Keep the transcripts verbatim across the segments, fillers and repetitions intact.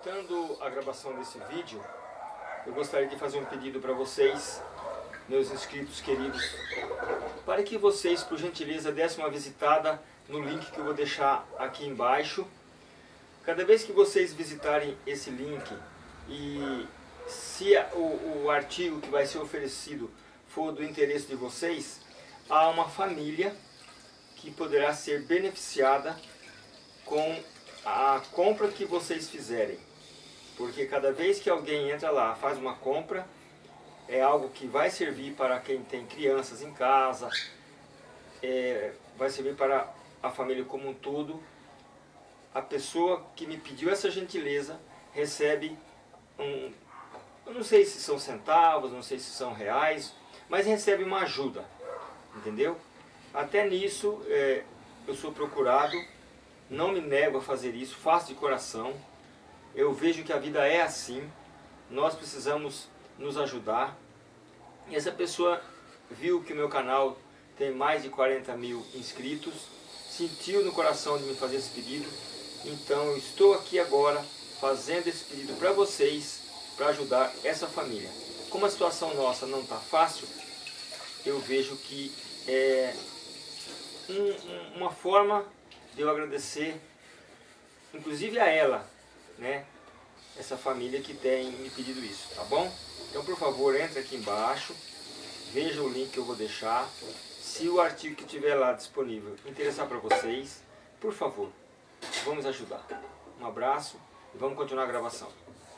Aproveitando a gravação desse vídeo, eu gostaria de fazer um pedido para vocês, meus inscritos queridos, para que vocês, por gentileza, dessem uma visitada no link que eu vou deixar aqui embaixo. Cada vez que vocês visitarem esse link e se o, o artigo que vai ser oferecido for do interesse de vocês, há uma família que poderá ser beneficiada com a compra que vocês fizerem. Porque cada vez que alguém entra lá, faz uma compra, é algo que vai servir para quem tem crianças em casa, é, vai servir para a família como um todo. A pessoa que me pediu essa gentileza recebe um, eu não sei se são centavos, não sei se são reais, mas recebe uma ajuda, entendeu? Até nisso é, eu sou procurado, não me nego a fazer isso, faço de coração. Eu vejo que a vida é assim, nós precisamos nos ajudar. E essa pessoa viu que o meu canal tem mais de quarenta mil inscritos, sentiu no coração de me fazer esse pedido, então eu estou aqui agora fazendo esse pedido para vocês, para ajudar essa família. Como a situação nossa não está fácil, eu vejo que é um, um, uma forma de eu agradecer, inclusive a ela, né? Essa família que tem me pedido isso, tá bom? Então, por favor, entre aqui embaixo, veja o link que eu vou deixar. Se o artigo que tiver lá disponível interessar para vocês, por favor, vamos ajudar. Um abraço e vamos continuar a gravação.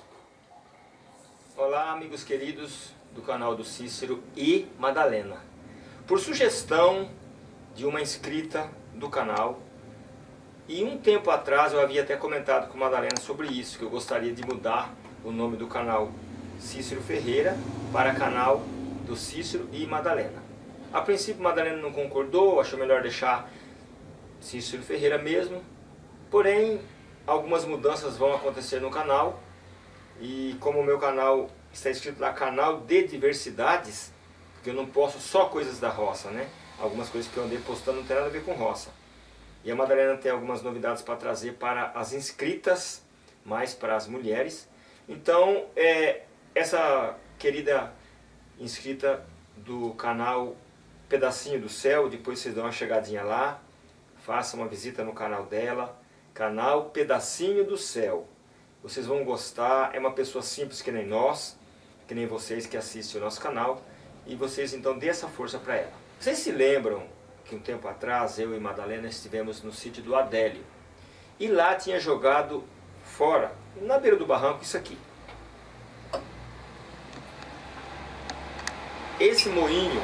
Olá, amigos queridos do canal do Cícero e Madalena. Por sugestão de uma inscrita do canal, e um tempo atrás eu havia até comentado com a Madalena sobre isso, que eu gostaria de mudar o nome do canal Cícero Ferreira para canal do Cícero e Madalena. A princípio Madalena não concordou, achou melhor deixar Cícero Ferreira mesmo, porém algumas mudanças vão acontecer no canal, e como o meu canal está escrito lá, canal de diversidades, porque eu não posto só coisas da roça, né? Algumas coisas que eu andei postando não tem nada a ver com roça. E a Madalena tem algumas novidades para trazer para as inscritas, mais para as mulheres. Então, é, essa querida inscrita do canal Pedacinho do Céu, depois vocês dão uma chegadinha lá, façam uma visita no canal dela, canal Pedacinho do Céu. Vocês vão gostar, é uma pessoa simples que nem nós, que nem vocês que assistem o nosso canal, e vocês então dêem essa força para ela. Vocês se lembram que um tempo atrás eu e Madalena estivemos no sítio do Adélio, e lá tinha jogado fora, na beira do barranco, isso aqui. Esse moinho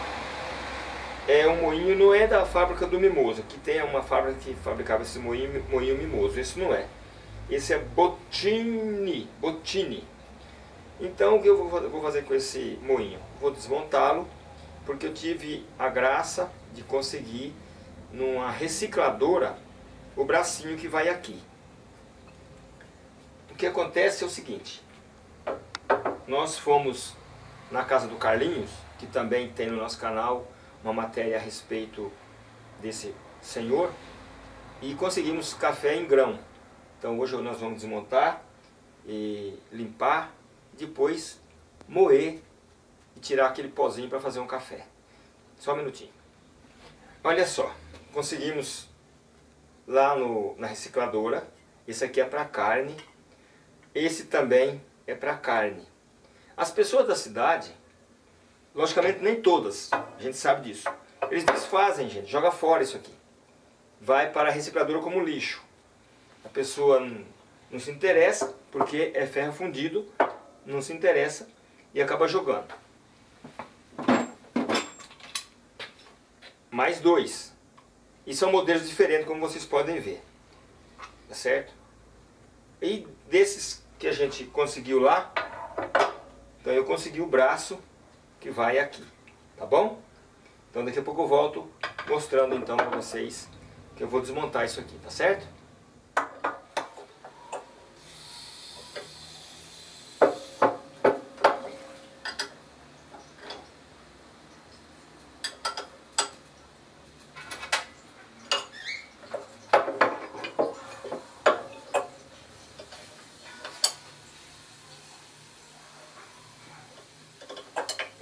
é um moinho, não é da fábrica do Mimoso, que tem uma fábrica que fabricava esse moinho, moinho Mimoso, esse não é. Esse é Bottini, Bottini. Então o que eu vou fazer com esse moinho? Vou desmontá-lo, porque eu tive a graça de conseguir numa recicladora o bracinho que vai aqui. O que acontece é o seguinte: nós fomos na casa do Carlinhos, que também tem no nosso canal uma matéria a respeito desse senhor, e conseguimos café em grão. Então hoje nós vamos desmontar e limpar, depois moer e tirar aquele pozinho para fazer um café. Só um minutinho. Olha só, conseguimos lá no, na recicladora. Esse aqui é para carne, esse também é para carne. As pessoas da cidade, logicamente nem todas, a gente sabe disso, eles desfazem, gente, joga fora isso aqui. Vai para a recicladora como lixo. A pessoa não, não se interessa, porque é ferro fundido, não se interessa e acaba jogando. Mais dois. E são modelos diferentes, como vocês podem ver. Tá certo? E desses que a gente conseguiu lá, então eu consegui o braço que vai aqui. Tá bom? Então daqui a pouco eu volto mostrando então para vocês que eu vou desmontar isso aqui, tá certo?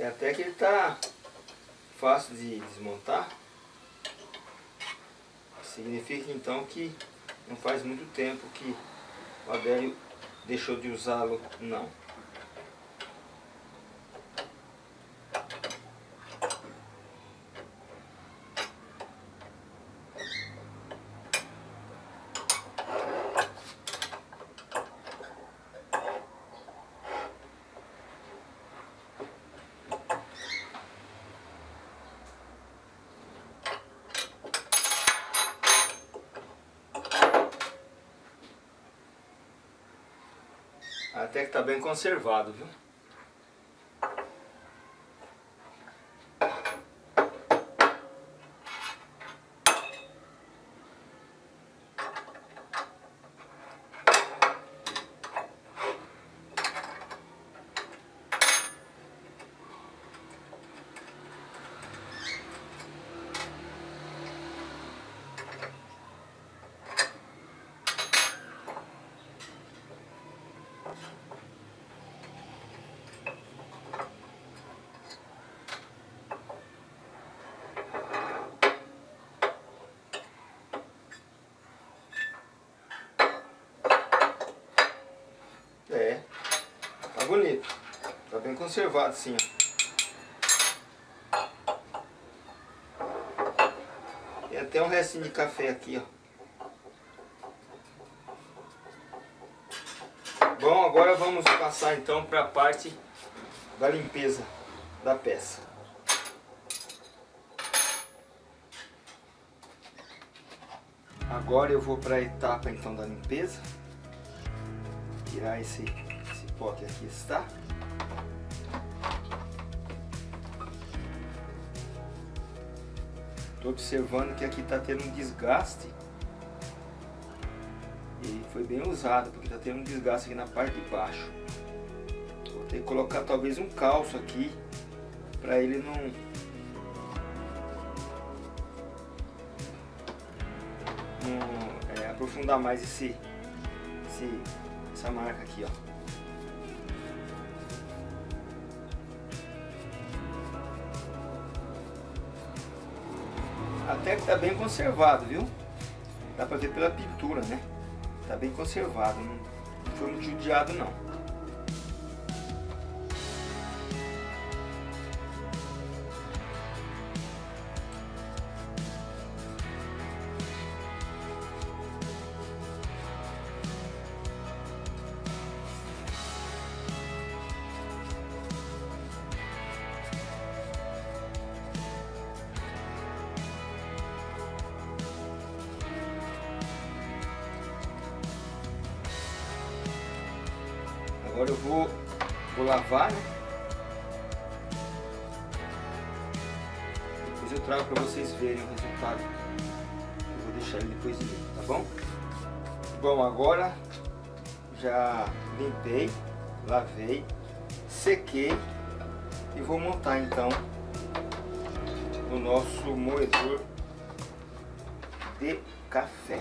É até que ele tá fácil de desmontar. Significa então que não faz muito tempo que o Adélio deixou de usá-lo, não. Até que tá bem conservado, viu? É, tá bonito, tá bem conservado sim, ó. Tem até um restinho de café aqui, ó. Bom, agora vamos passar então para a parte da limpeza da peça. Agora eu vou para a etapa então da limpeza. Tirar esse, esse pó que aqui está. Estou observando que aqui está tendo um desgaste. E foi bem usado, porque está tendo um desgaste aqui na parte de baixo. Vou ter que colocar talvez um calço aqui, para ele não... não é, aprofundar mais esse... esse essa marca aqui, ó. Até que tá bem conservado, viu? Dá pra ver pela pintura, né? Tá bem conservado, não foi muito judiado não. Agora eu vou, vou lavar, né? Depois eu trago para vocês verem o resultado. Eu vou deixar ele depois de mim, tá bom? Bom, agora já limpei, lavei, sequei e vou montar então o nosso moedor de café.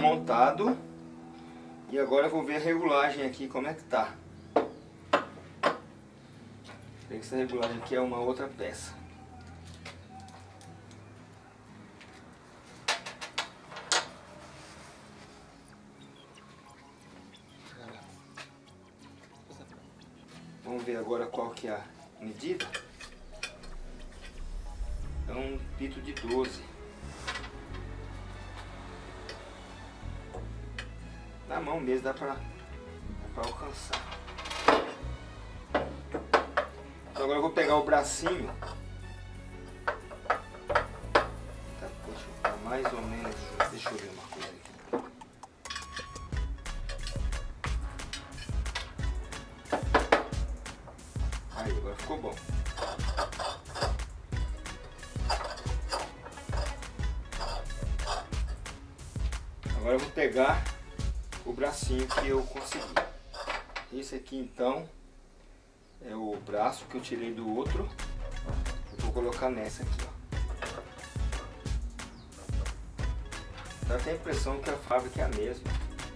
montado. E agora eu vou ver a regulagem aqui, como é que tá. Essa regulagem aqui é uma outra peça. Vamos ver agora qual que é a medida. É um pito de doze. Na mão mesmo dá pra, dá pra alcançar. Então agora eu vou pegar o bracinho. Tá, deixa eu tá mais ou menos. Deixa eu ver uma coisa aqui. Aí, agora ficou bom. Agora eu vou pegar o bracinho que eu consegui. Esse aqui então é o braço que eu tirei do outro. Eu vou colocar nessa aqui, ó. Dá até a impressão que a fábrica é a mesma.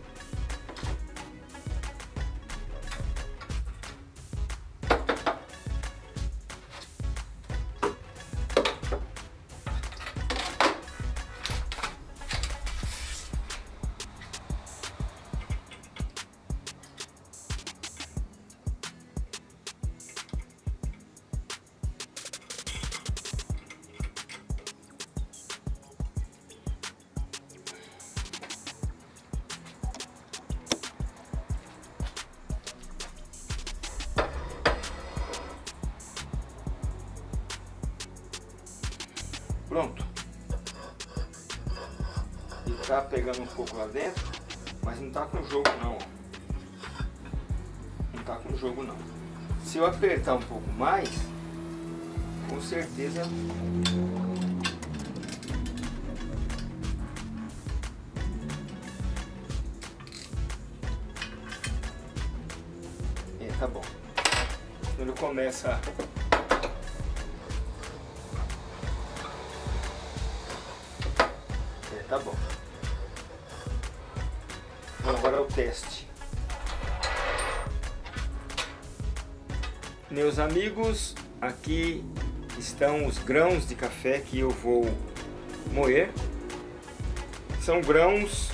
Pronto. E tá pegando um pouco lá dentro, mas não tá com jogo não. Não tá com jogo não. Se eu apertar um pouco mais, com certeza é, tá bom. Quando ele começa tá bom. Então, agora é o teste. Meus amigos, aqui estão os grãos de café que eu vou moer. São grãos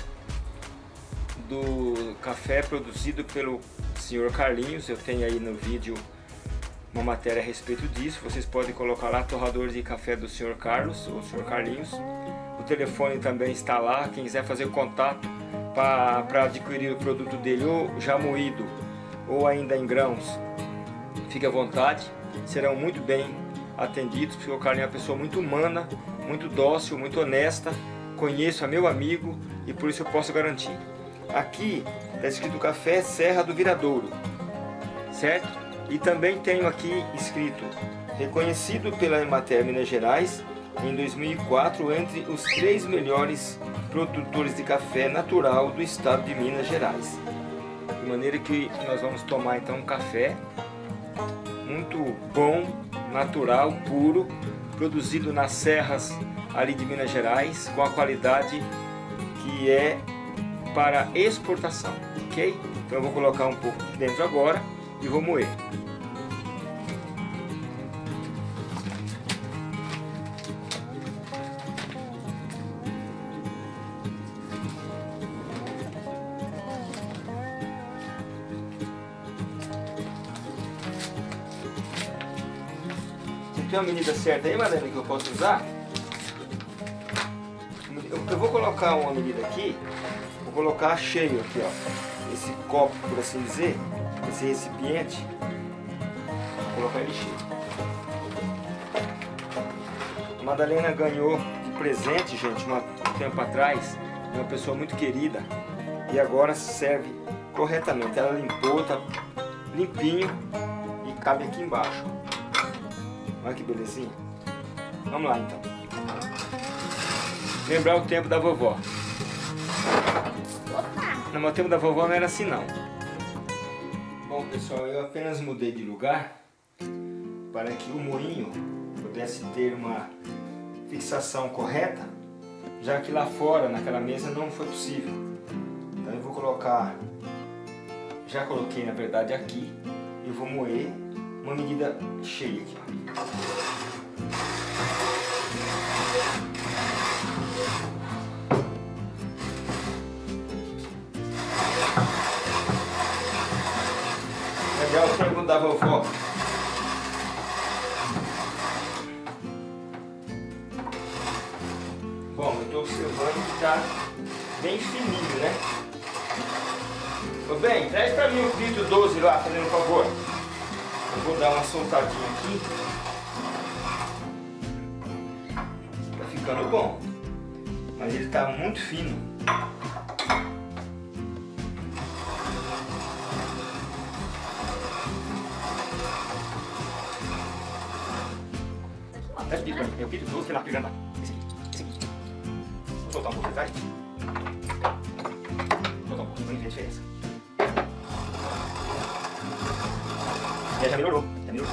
do café produzido pelo senhor Carlinhos. Eu tenho aí no vídeo uma matéria a respeito disso. Vocês podem colocar lá, torrador de café do senhor Carlos ou senhor Carlinhos. O telefone também está lá, quem quiser fazer contato para adquirir o produto dele, ou já moído ou ainda em grãos, fique à vontade, serão muito bem atendidos, porque o Carlinhos é uma pessoa muito humana, muito dócil, muito honesta, conheço, é meu amigo e por isso eu posso garantir. Aqui está escrito café Serra do Viradouro, certo? E também tenho aqui escrito, reconhecido pela Emater Minas Gerais, em dois mil e quatro, entre os três melhores produtores de café natural do estado de Minas Gerais. De maneira que nós vamos tomar então um café muito bom, natural, puro, produzido nas serras ali de Minas Gerais, com a qualidade que é para exportação, ok? Então eu vou colocar um pouco dentro agora e vou moer. Tem uma medida certa aí, Madalena, que eu posso usar? Eu vou colocar uma medida aqui, vou colocar cheio aqui, ó, esse copo, por assim dizer, esse recipiente, vou colocar ele cheio. A Madalena ganhou de presente, gente, um tempo atrás, de uma pessoa muito querida, e agora serve corretamente. Ela limpou, tá limpinho e cabe aqui embaixo. Olha que belezinha. Vamos lá então. Lembrar o tempo da vovó. No meu tempo da vovó não era assim não. Bom pessoal, eu apenas mudei de lugar para que o moinho pudesse ter uma fixação correta. já que lá fora, naquela mesa, não foi possível. Então eu vou colocar, já coloquei na verdade aqui, e vou moer uma medida cheia aqui, ó. Legal o frango da vovó. Bom, eu estou observando que está bem fininho, né? Ô bem, traz para mim o filtro doze lá, fazendo um favor. Eu vou dar uma soltadinha aqui. Tá ficando bom. Mas ele está muito fino. Traz o filtro pra mim. É o filtro doze que lá, pegando lá. Esse aqui, esse aqui. Vou soltar um pouco, vai? Vou soltar um pouco, pra mim ver a diferença. E já melhorou, já melhorou.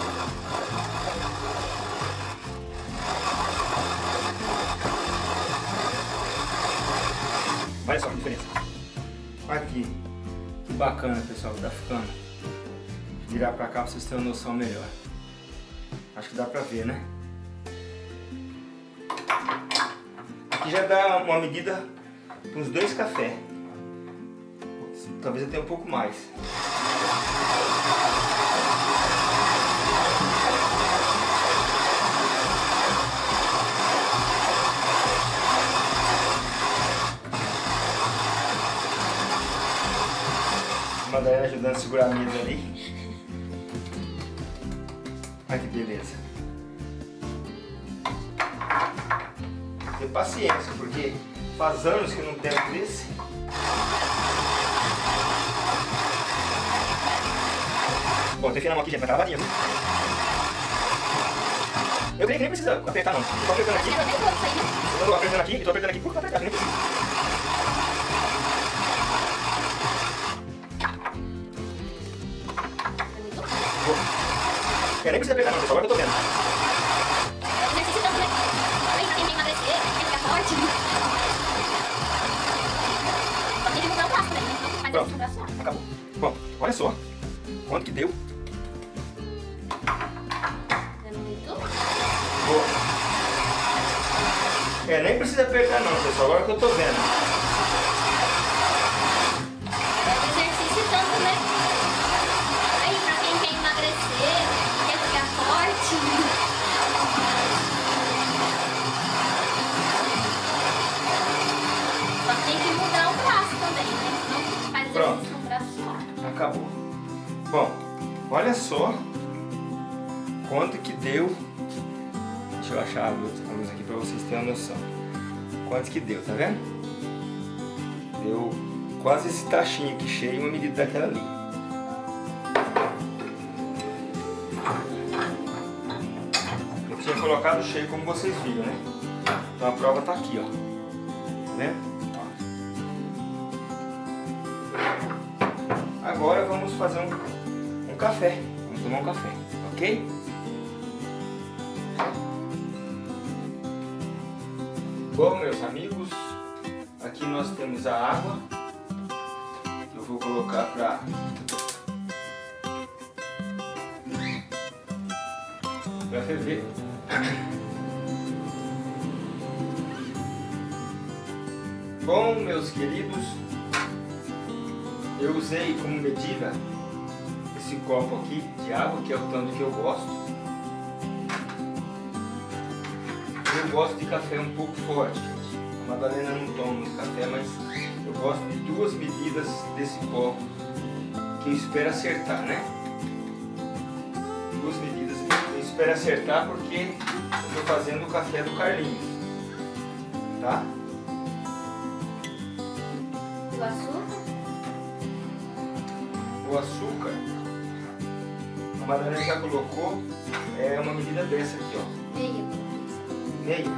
Olha só que diferença. Aqui, que bacana, pessoal, tá ficando. Virar pra cá pra vocês terem uma noção melhor. Acho que dá pra ver, né? Aqui já dá uma medida para uns dois cafés. Talvez eu tenha um pouco mais. A Madalena ajudando a segurar a mesa ali. Olha que beleza. Ter paciência, porque faz anos que eu não tenho desse. Bom, tem que aqui, gente, vai travadinha, viu? Eu creio que nem precisa apertar não. Eu tô apertando aqui. Eu tô apertando aqui e tô apertando aqui por apertar, nem precisa. É, nem precisa apertar não, pessoal, agora que eu tô vendo. Pronto, acabou. Bom, olha só quanto que deu. Boa. É, nem precisa apertar não, pessoal, agora que eu tô vendo. É um exercício tanto, né? Aí, pra quem quer emagrecer, quer ficar forte. Só tem que mudar o braço também, né? Não faz exercício no braço só. Acabou. Bom, olha só quanto que deu. Deixa eu achar a luz, a luz aqui pra vocês terem uma noção. Quanto que deu, tá vendo? Deu quase esse tachinho aqui cheio, uma medida daquela ali. Eu tinha colocado cheio como vocês viram, né? Então a prova tá aqui, ó. Tá vendo? Agora vamos fazer um, um café. Vamos tomar um café, ok? Bom, meus amigos, aqui nós temos a água. Eu vou colocar para para ferver. Bom, meus queridos, eu usei como medida esse copo aqui de água, que é o tanto que eu gosto. Eu gosto de café um pouco forte, gente. A Madalena não toma muito café, mas eu gosto de duas medidas desse copo, que eu espero acertar, né? Duas medidas eu espero acertar porque eu estou fazendo o café do Carlinhos, tá? O açúcar? O açúcar, a Madalena já colocou, é uma medida dessa aqui, ó. Meio. Meio.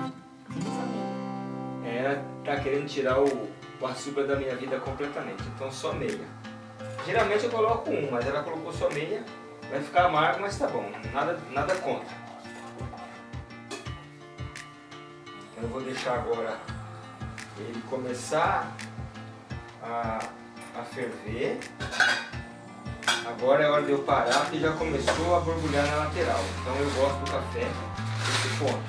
Ela tá querendo tirar o, o açúcar da minha vida completamente, então só meia. Geralmente eu coloco um, mas ela colocou só meia. Vai ficar amargo, mas tá bom, nada, nada contra. Então eu vou deixar agora ele começar a, a ferver. Agora é hora de eu parar, porque já começou a borbulhar na lateral. Então eu gosto do café desse ponto.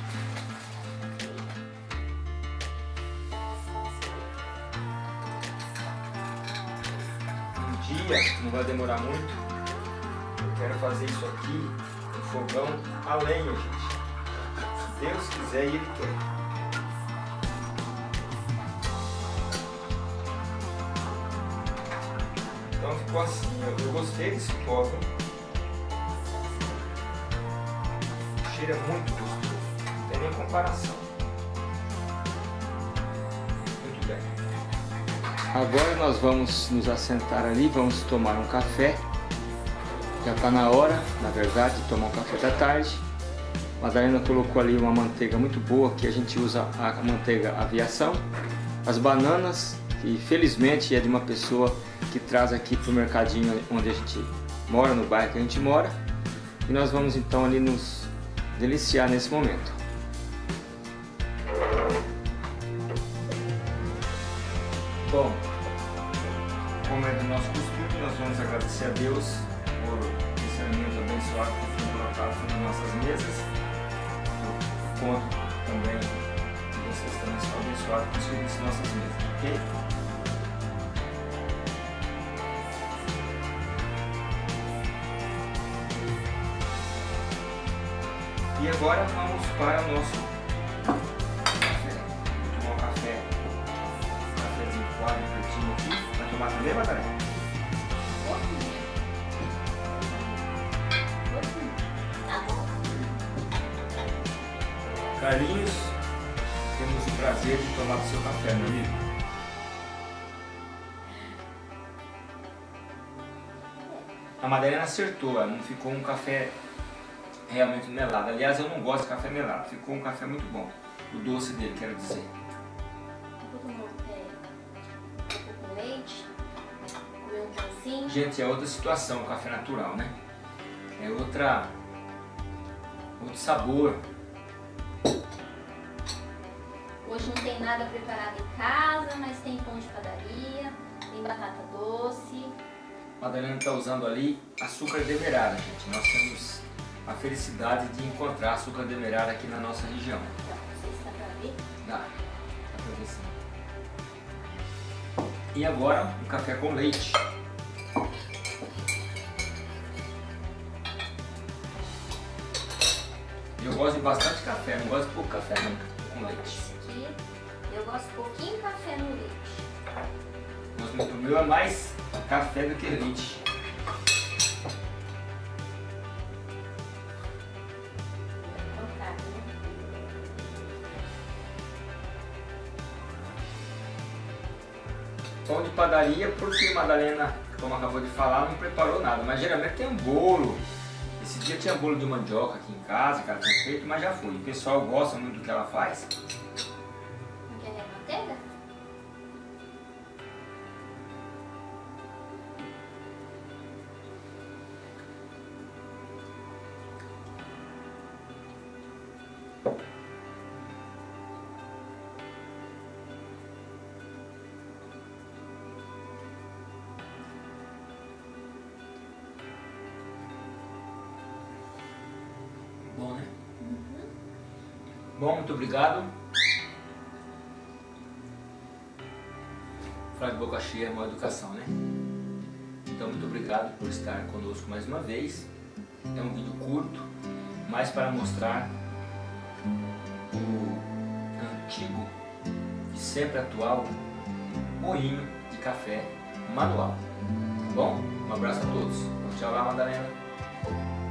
Um dia, não vai demorar muito, eu quero fazer isso aqui no fogão a lenha, gente. Se Deus quiser e Ele quer. Então ficou assim, eu, eu gostei desse pó. O cheiro é muito gostoso, não tem nem comparação. Muito bem. Agora nós vamos nos assentar ali, vamos tomar um café. Já está na hora, na verdade, de tomar um café da tarde. A Madalena colocou ali uma manteiga muito boa, que a gente usa a manteiga Aviação. As bananas, que felizmente é de uma pessoa que traz aqui para o mercadinho onde a gente mora, no bairro que a gente mora. E nós vamos então ali nos deliciar nesse momento. Bom, como é do nosso costume, nós vamos agradecer a Deus por esse alimento abençoado que foi colocado nas nossas mesas. Eu conto também que vocês também são abençoados por servir em nossas mesas, ok? E agora vamos para o nosso café. Vou tomar um café, um cafezinho quadro, pretinho aqui. Vai tomar também, Madalena? Carlinhos, temos o prazer de tomar o seu café, meu amigo. A Madalena acertou, ela não ficou um café realmente melado. Aliás, eu não gosto de café melado. Ficou um café muito bom. O doce dele, quero dizer. Vou tomar um café com leite, comer um pãozinho. Gente, é outra situação o café natural, né? É outra... outro sabor. Hoje não tem nada preparado em casa, mas tem pão de padaria, tem batata doce. A Madalena está usando ali açúcar demerara, gente. Nós temos a felicidade de encontrar açúcar demerara aqui na nossa região. Não sei se dá pra ver. Dá, dá pra ver sim. E agora, um café com leite. Eu gosto de bastante café, não gosto de pouco café não, com leite. Esse aqui, eu gosto de pouquinho café no leite. O meu é mais café do que leite. Pão de padaria, porque Madalena, como acabou de falar, não preparou nada, mas geralmente tem um bolo. Esse dia tinha bolo de mandioca aqui em casa, que ela tinha feito, mas já foi. O pessoal gosta muito do que ela faz. Não quer ver manteiga? Bom, né? Uhum. Bom, muito obrigado. Falar de boca cheia é uma educação, né? Então, muito obrigado por estar conosco mais uma vez. É um vídeo curto, mas para mostrar o antigo e sempre atual moinho de café manual. Tá bom? Um abraço a todos. Tchau lá, Madalena.